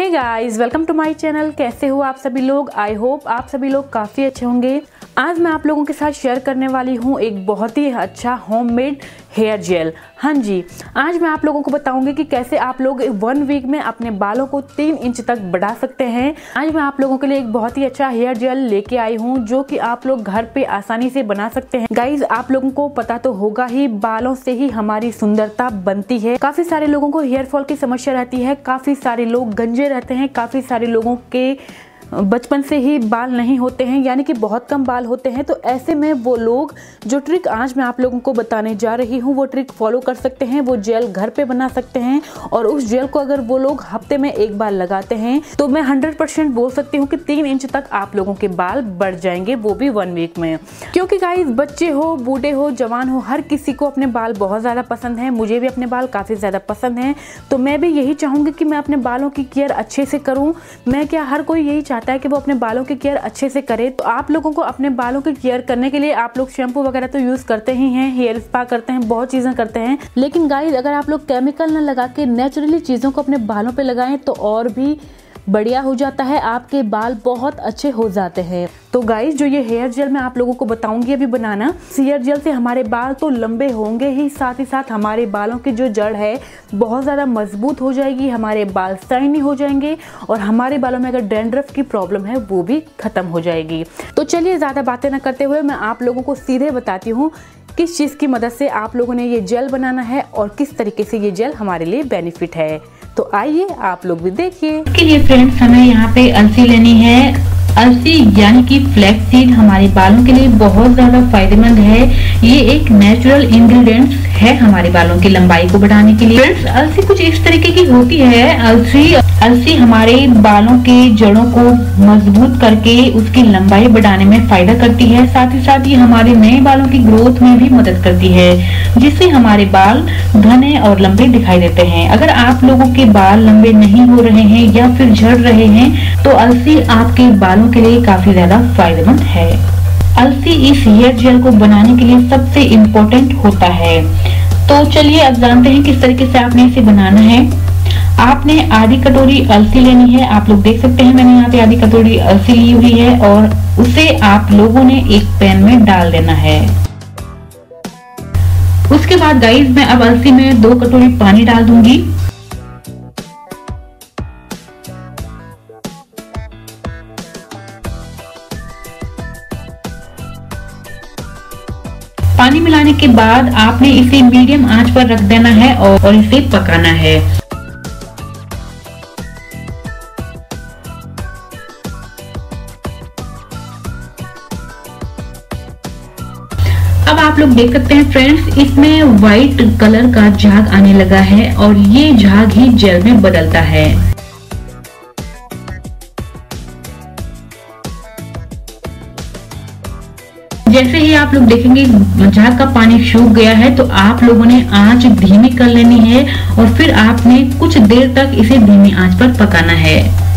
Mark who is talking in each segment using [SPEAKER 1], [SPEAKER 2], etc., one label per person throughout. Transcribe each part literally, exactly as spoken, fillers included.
[SPEAKER 1] Hey guys, welcome to my channel. कैसे हो आप सभी लोग? आई होप आप सभी लोग काफ़ी अच्छे होंगे। आज मैं आप लोगों के साथ शेयर करने वाली हूँ एक बहुत ही अच्छा होममेड हेयर जेल। हाँ जी, आज मैं आप लोगों को बताऊंगी कि कैसे आप लोग वन वीक में अपने बालों को तीन इंच तक बढ़ा सकते हैं। आज मैं आप लोगों के लिए एक बहुत ही अच्छा हेयर जेल लेके आई हूँ जो कि आप लोग घर पे आसानी से बना सकते हैं। गाइज, आप लोगों को पता तो होगा ही, बालों से ही हमारी सुंदरता बनती है। काफी सारे लोगों को हेयर फॉल की समस्या रहती है, काफी सारे लोग गंजे रहते हैं, काफी सारे लोगों के बचपन से ही बाल नहीं होते हैं, यानी कि बहुत कम बाल होते हैं। तो ऐसे में वो लोग जो ट्रिक आज मैं आप लोगों को बताने जा रही हूँ वो ट्रिक फॉलो कर सकते हैं। वो जेल घर पे बना सकते हैं और उस जेल को अगर वो लोग हफ्ते में एक बार लगाते हैं तो मैं हंड्रेड परसेंट बोल सकती हूँ कि तीन इंच तक आप लोगों के बाल बढ़ जाएंगे, वो भी वन वीक में। क्योंकि गाइस, बच्चे हो, बूढ़े हो, जवान हो, हर किसी को अपने बाल बहुत ज्यादा पसंद है। मुझे भी अपने बाल काफी ज्यादा पसंद है, तो मैं भी यही चाहूंगी कि मैं अपने बालों की केयर अच्छे से करूँ। मैं क्या, हर कोई यही चाहता है कि वो अपने बालों की केयर अच्छे से करे। तो आप लोगों को अपने बालों की केयर करने के लिए आप लोग शैम्पू वगैरह तो यूज करते ही हैं, हेयर स्पा करते हैं, बहुत चीजें करते हैं। लेकिन गाइस, अगर आप लोग केमिकल न लगा के नेचुरली चीजों को अपने बालों पे लगाएं तो और भी बढ़िया हो जाता है, आपके बाल बहुत अच्छे हो जाते हैं। तो गाइस, जो ये हेयर जेल मैं आप लोगों को बताऊंगी अभी बनाना, इस हेयर जेल से हमारे बाल तो लंबे होंगे ही, साथ ही साथ हमारे बालों की जो जड़ है बहुत ज़्यादा मजबूत हो जाएगी, हमारे बाल शाइनी हो जाएंगे और हमारे बालों में अगर डैंड्रफ की प्रॉब्लम है वो भी खत्म हो जाएगी। तो चलिए ज़्यादा बातें न करते हुए मैं आप लोगों को सीधे बताती हूँ किस चीज़ की मदद से आप लोगों ने ये जेल बनाना है और किस तरीके से ये जेल हमारे लिए बेनिफिट है। तो आइए आप लोग भी देखिए।
[SPEAKER 2] इसके लिए फ्रेंड्स, हमें यहाँ पे अलसी लेनी है। अलसी यानी कि फ्लैक्स सीड हमारे बालों के लिए बहुत ज्यादा फायदेमंद है। ये एक नेचुरल इंग्रेडिएंट्स है हमारे बालों की लंबाई को बढ़ाने के लिए। फ्रेंड्स, अलसी कुछ इस तरीके की होती है। अलसी अलसी हमारे बालों के जड़ों को मजबूत करके उसकी लंबाई बढ़ाने में फायदा करती है। साथ ही साथ ये हमारे नए बालों की ग्रोथ में भी मदद करती है, जिससे हमारे बाल घने और लंबे दिखाई देते हैं। अगर आप लोगों के बाल लंबे नहीं हो रहे हैं या फिर झड़ रहे हैं तो अलसी आपके बालों के लिए काफी ज्यादा फायदेमंद है। अलसी इस हेयर जेल को बनाने के लिए सबसे इम्पोर्टेंट होता है। तो चलिए अब जानते हैं किस तरीके से आपने इसे बनाना है। आपने आधी कटोरी अलसी लेनी है। आप लोग देख सकते हैं मैंने यहाँ पे आधी कटोरी अलसी ली हुई है और उसे आप लोगों ने एक पैन में डाल देना है। उसके बाद गाइस, मैं अब अलसी में दो कटोरी पानी डाल दूंगी। पानी मिलाने के बाद आपने इसे मीडियम आंच पर रख देना है और इसे पकाना है। अब आप लोग देख सकते हैं फ्रेंड्स, इसमें व्हाइट कलर का झाग आने लगा है और ये झाग ही जेल में बदलता है। जैसे ही आप लोग देखेंगे झाग का पानी सूख गया है तो आप लोगों ने आंच धीमी कर लेनी है और फिर आपने कुछ देर तक इसे धीमी आंच पर पकाना है।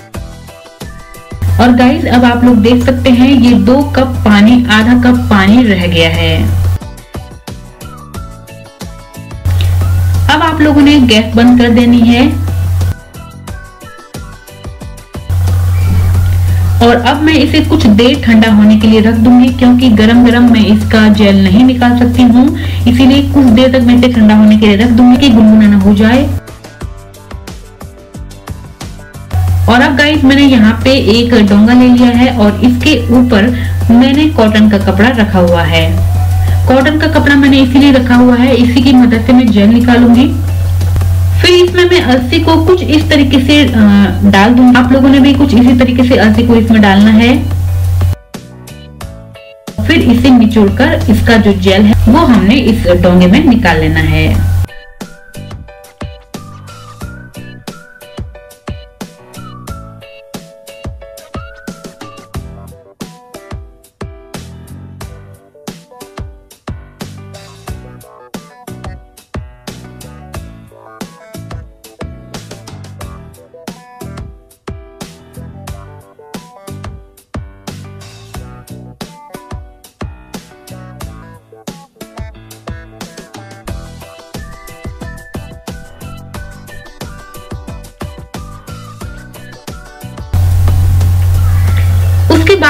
[SPEAKER 2] और गाइस, अब आप लोग देख सकते हैं ये दो कप पानी, आधा कप पानी रह गया है। अब आप लोगों ने गैस बंद कर देनी है और अब मैं इसे कुछ देर ठंडा होने के लिए रख दूंगी, क्योंकि गरम गरम मैं इसका जेल नहीं निकाल सकती हूँ, इसीलिए कुछ देर तक मैं इसे ठंडा होने के लिए रख दूंगी कि गुनगुना ना हो जाए। और अब गाइस, मैंने यहाँ पे एक डोंगा ले लिया है और इसके ऊपर मैंने कॉटन का कपड़ा रखा हुआ है। कॉटन का कपड़ा मैंने इसीलिए रखा हुआ है, इसी की मदद से मैं जेल निकालूंगी। फिर इसमें मैं अलसी को कुछ इस तरीके से डाल दूंगी। आप लोगों ने भी कुछ इसी तरीके से अलसी को इसमें डालना है। फिर इसे निचोड़कर इसका जो जेल है वो हमने इस डोंगे में निकाल लेना है।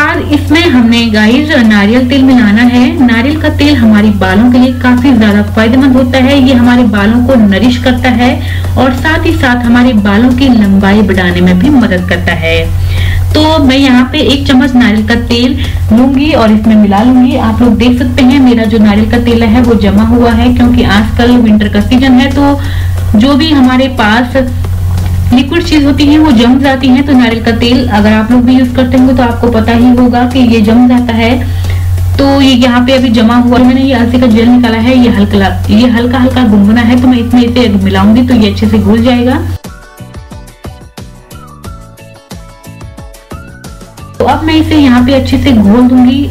[SPEAKER 2] बाद इसमें हमने गाइस नारियल तेल मिलाना है। नारियल का तेल हमारे बालों के लिए काफी ज्यादा फायदेमंद होता है। ये हमारे बालों को नरिश करता है और साथ ही साथ हमारे बालों की लंबाई बढ़ाने में भी मदद करता है। तो मैं यहाँ पे एक चम्मच नारियल का तेल लूंगी और इसमें मिला लूंगी। आप लोग देख सकते हैं मेरा जो नारियल का तेल है वो जमा हुआ है, क्योंकि आजकल विंटर का सीजन है तो जो भी हमारे पास लिक्विड चीज होती है वो जम जाती है। तो नारियल का तेल अगर आप लोग भी यूज करते होंगे तो आपको पता ही होगा कि ये जम जाता है। तो ये यहाँ पे अभी जमा हुआ, मैंने ये अलसी का जेल निकाला है, ये हल्का ये हल्का हल्का गुनगुना है, तो मैं इसमें इसे मिलाऊंगी तो ये अच्छे से घुल जाएगा। तो अब मैं इसे यहाँ पे अच्छे से घोल दूंगी।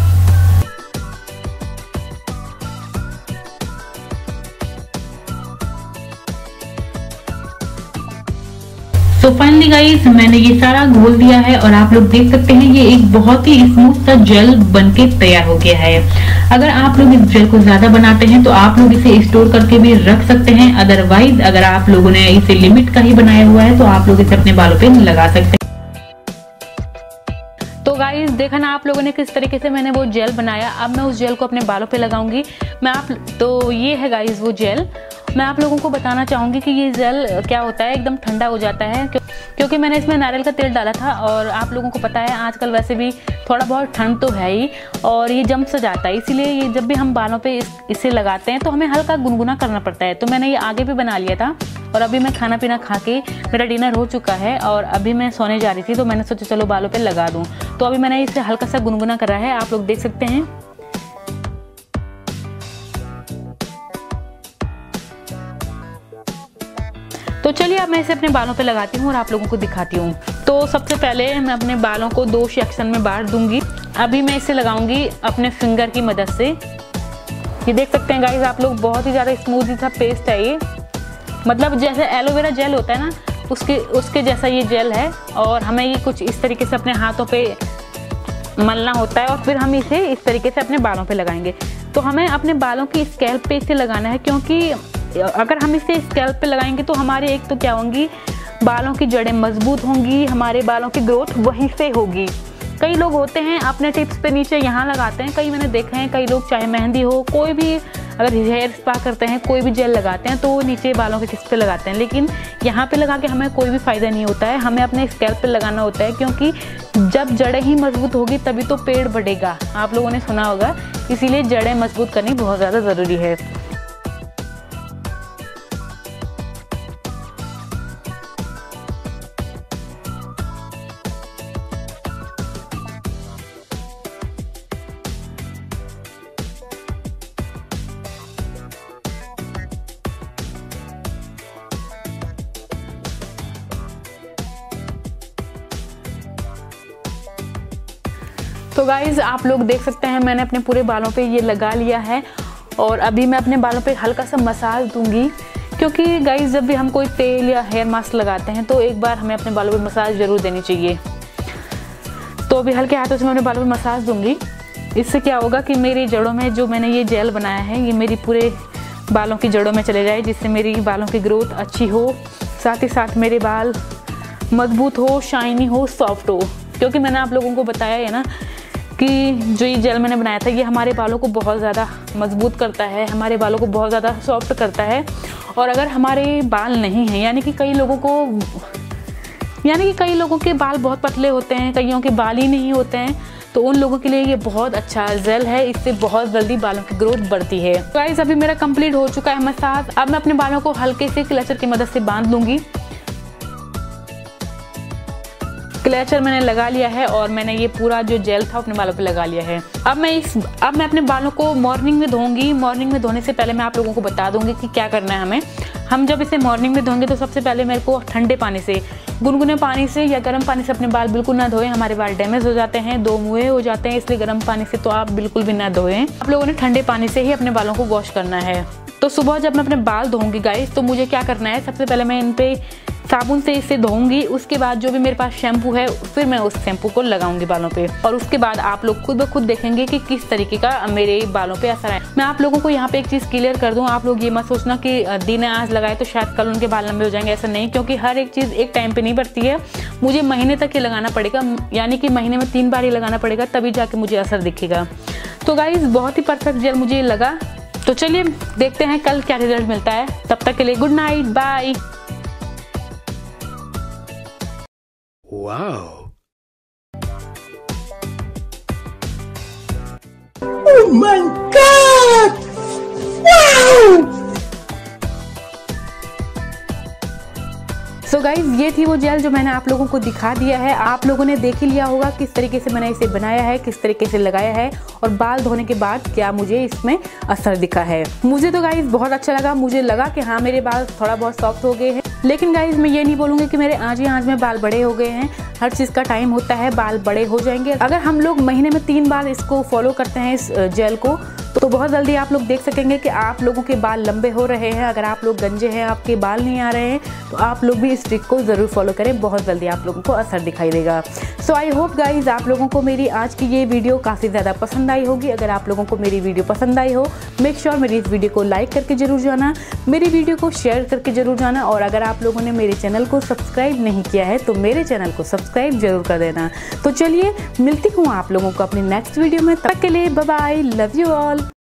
[SPEAKER 2] तो फाइनली गाइस मैंने ये सारा घोल दिया है और आप लोग देख सकते हैं ये एक बहुत ही स्मूथ सा जेल बनके तैयार हो गया है। अगर आप लोग इस जेल को ज्यादा बनाते हैं तो आप लोग इसे स्टोर करके भी रख सकते हैं। अदरवाइज अगर आप लोगों ने इसे लिमिट का ही बनाया हुआ है तो आप लोग इसे अपने बालों पे लगा सकते हैं।
[SPEAKER 1] तो गाइस देखा ना आप लोगों ने किस तरीके से मैंने वो जेल बनाया। अब मैं उस जेल को अपने बालों पे लगाऊंगी। मैं आप तो ये है गाइस वो जेल। मैं आप लोगों को बताना चाहूँगी कि ये जेल क्या होता है, एकदम ठंडा हो जाता है क्यों, क्योंकि मैंने इसमें नारियल का तेल डाला था और आप लोगों को पता है आजकल वैसे भी थोड़ा बहुत ठंड तो है ही और ये जम सा जाता है। इसीलिए ये जब भी हम बालों पे इस, इसे लगाते हैं तो हमें हल्का गुनगुना करना पड़ता है। तो मैंने ये आगे भी बना लिया था और अभी मैं खाना पीना खा के मेरा डिनर हो चुका है और अभी मैं सोने जा रही थी तो मैंने सोचा चलो बालों पे लगा दूँ। तो अभी मैंने इसे हल्का सा गुनगुना करा है, आप लोग देख सकते हैं। तो चलिए अब मैं इसे अपने बालों पे लगाती हूँ और आप लोगों को दिखाती हूँ। तो सबसे पहले मैं अपने बालों को दो सेक्शन में बांट दूंगी। अभी मैं इसे लगाऊंगी अपने फिंगर की मदद से। ये देख सकते हैं गाइस आप लोग, बहुत ही ज़्यादा स्मूथ सा पेस्ट है ये, मतलब जैसे एलोवेरा जेल होता है ना उसके उसके जैसा ये जेल है। और हमें ये कुछ इस तरीके से अपने हाथों पे मलना होता है और फिर हम इसे इस तरीके से अपने बालों पे लगाएंगे। तो हमें अपने बालों की स्कैल्प पे इसे लगाना है, क्योंकि अगर हम इसे स्कैल्प पे लगाएंगे तो हमारे एक तो क्या होंगी, बालों की जड़ें मजबूत होंगी, हमारे बालों की ग्रोथ वहीं से होगी। कई लोग होते हैं अपने टिप्स पे नीचे यहाँ लगाते हैं, कई मैंने देखे हैं कई लोग चाहे मेहंदी हो कोई भी अगर हेयर स्पा करते हैं कोई भी जेल लगाते हैं तो नीचे बालों के टिप्स पे लगाते हैं, लेकिन यहाँ पे लगा के हमें कोई भी फ़ायदा नहीं होता है। हमें अपने स्कैल्प पे लगाना होता है, क्योंकि जब जड़ें ही मजबूत होगी तभी तो पेड़ बढ़ेगा, आप लोगों ने सुना होगा। इसीलिए जड़ें मजबूत करनी बहुत ज़्यादा ज़रूरी है। तो गाइज़ आप लोग देख सकते हैं मैंने अपने पूरे बालों पे ये लगा लिया है और अभी मैं अपने बालों पे हल्का सा मसाज दूंगी, क्योंकि गाइज़ जब भी हम कोई तेल या हेयर मास्क लगाते हैं तो एक बार हमें अपने बालों पे मसाज ज़रूर देनी चाहिए। तो अभी हल्के हाथों से मैं अपने बालों पे मसाज दूंगी। इससे क्या होगा कि मेरी जड़ों में जो मैंने ये जेल बनाया है ये मेरी पूरे बालों की जड़ों में चले जाए, जिससे मेरी बालों की ग्रोथ अच्छी हो, साथ ही साथ मेरे बाल मजबूत हो, शाइनी हो, सॉफ्ट हो। क्योंकि मैंने आप लोगों को बताया है ना कि जो ये जेल मैंने बनाया था ये हमारे बालों को बहुत ज़्यादा मजबूत करता है, हमारे बालों को बहुत ज़्यादा सॉफ्ट करता है। और अगर हमारे बाल नहीं हैं, यानी कि कई लोगों को यानी कि कई लोगों के बाल बहुत पतले होते हैं, कईयों के बाल ही नहीं होते हैं, तो उन लोगों के लिए ये बहुत अच्छा जेल है। इससे बहुत जल्दी बालों की ग्रोथ बढ़ती है। गाइस अभी मेरा कंप्लीट हो चुका है मसाज। अब मैं अपने बालों को हल्के से क्लचर की मदद से बांध लूँगी। क्लचर मैंने लगा लिया है और मैंने ये पूरा जो जेल था अपने बालों पे लगा लिया है। अब मैं इस अब मैं अपने बालों को मॉर्निंग में धोऊंगी। मॉर्निंग में धोने से पहले मैं आप लोगों को बता दूंगी कि क्या करना है हमें। हम जब इसे मॉर्निंग में धोएंगे तो सबसे पहले मेरे को ठंडे पानी से, गुनगुने पानी से या गर्म पानी से अपने बाल बिल्कुल ना धोएं। हमारे बाल डैमेज हो जाते हैं, दो मुँहे हो जाते हैं, इसलिए गर्म पानी से तो आप बिल्कुल भी ना धोएं। आप लोगों ने ठंडे पानी से ही अपने बालों को वॉश करना है। तो सुबह जब मैं अपने बाल धोऊंगी गाइस तो मुझे क्या करना है, सबसे पहले मैं इन पे साबुन से इसे धोऊंगी। उसके बाद जो भी मेरे पास शैम्पू है फिर मैं उस शैम्पू को लगाऊंगी बालों पे, और उसके बाद आप लोग खुद ब खुद देखेंगे कि किस तरीके का मेरे बालों पे असर है। मैं आप लोगों को यहाँ पे एक चीज़ क्लियर कर दूँ, आप लोग ये मत सोचना कि दिन आज लगाए तो शायद कल उनके बाल लंबे हो जाएंगे, ऐसा नहीं, क्योंकि हर एक चीज़ एक टाइम पे नहीं बढ़ती है। मुझे महीने तक ये लगाना पड़ेगा, यानी कि महीने में तीन बार ये लगाना पड़ेगा, तभी जाके मुझे असर दिखेगा। तो गाइज बहुत ही परफेक्ट जेल मुझे लगा। तो चलिए देखते हैं कल क्या रिजल्ट मिलता है। तब तक के लिए good night, bye.
[SPEAKER 3] Wow. Oh my God! Wow!
[SPEAKER 1] So guys ये थी वो जेल जो मैंने आप लोगों को दिखा दिया है। आप लोगों ने देख ही लिया होगा किस तरीके से मैंने इसे बनाया है, किस तरीके से लगाया है, और बाल धोने के बाद क्या मुझे इसमें असर दिखा है। मुझे तो गाइज बहुत अच्छा लगा। मुझे लगा कि हाँ मेरे बाल थोड़ा बहुत सॉफ्ट हो गए हैं, लेकिन गाइज मैं ये नहीं बोलूँगी कि मेरे आज ही आज में बाल बड़े हो गए हैं। हर चीज़ का टाइम होता है, बाल बड़े हो जाएंगे। अगर हम लोग महीने में तीन बार इसको फॉलो करते हैं इस जेल को, तो बहुत जल्दी आप लोग देख सकेंगे कि आप लोगों के बाल लंबे हो रहे हैं। अगर आप लोग गंजे हैं, आपके बाल नहीं आ रहे हैं, तो आप लोग भी इस ट्रिक को ज़रूर फॉलो करें, बहुत जल्दी आप लोगों को असर दिखाई देगा। सो आई होप गाइज आप लोगों को मेरी आज की ये वीडियो काफ़ी ज़्यादा पसंद आई होगी। अगर आप लोगों को मेरी वीडियो पसंद आई हो, मेक श्योर मेरी इस वीडियो को लाइक करके जरूर जाना, मेरी वीडियो को शेयर करके जरूर जाना, और अगर आप लोगों ने मेरे चैनल को सब्सक्राइब नहीं किया है तो मेरे चैनल को सब्सक्राइब जरूर कर देना। तो चलिए मिलती हूँ आप लोगों को अपनी नेक्स्ट वीडियो में, तब तक के लिए bye bye, love you all.